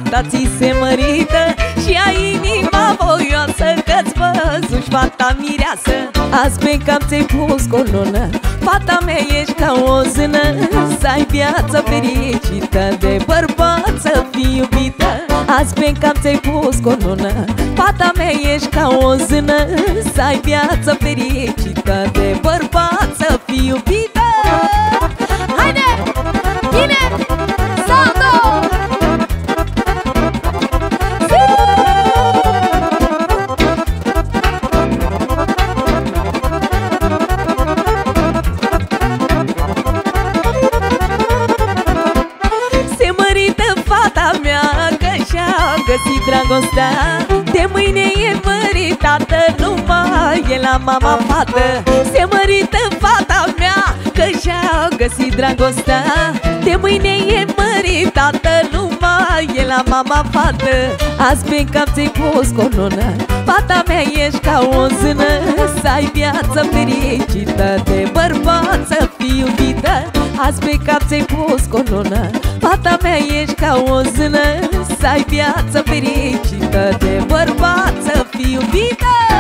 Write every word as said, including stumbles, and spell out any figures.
fata ți se mărită și ai inima voioasă, că-ți văzuși fata mireasă. Azi pe cap ți-ai pus colonă, fata mea ești ca o zână, să ai viață fericită, de bărbat să fii iubită. Azi pe cap ți-ai pus colonă, fata mea ești ca o zână, să ai viață fericită, de bărbat să fii iubită. Haide! Bine! Salto! Se mărită fata mea, că și-a găsit dragostea. De mâine e măritată, numai e la mama fată. Se mărită fata mea, că și-a găsit dragostea. De mâine e măritată, numai e la mama fată. Azi pe cap ți-ai pus colonă, fata mea ești ca o zână, să ai viață fericită, de bărbat să fii iubită. Azi pe cap ți-ai pus colonă, fata mea ești ca o zână, să ai viață fericită, de bărbat să fii iubită.